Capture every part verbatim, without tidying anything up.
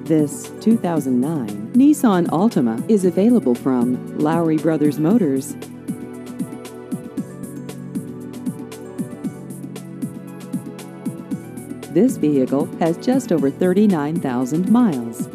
This two thousand nine Nissan Altima is available from Lowry Brothers Motors. This vehicle has just over thirty-nine thousand miles.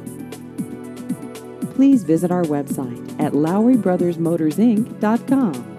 Please visit our website at Lowry Brothers Motors Inc dot com.